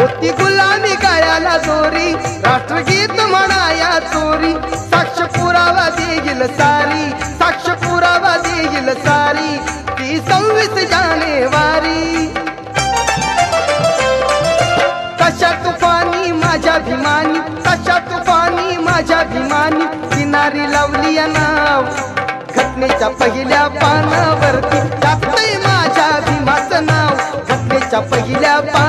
होती गुलामी गळ्याला दोरी, राष्ट्रगीत म्हणाया चोरी, साक्ष पुरावा देईल सारी, साक्ष पुरावा देईल सारी, ती 26 जानेवारी. कशा तुफानी माझ्या भीमानी, कशा तुफानी माझ्या भीमानी, किनारी लावली या नाव घटनेच्या पहिल्या पानावरती, टाकतंय माझ्या भीमाचं नाव घटनेच्या पहिल्या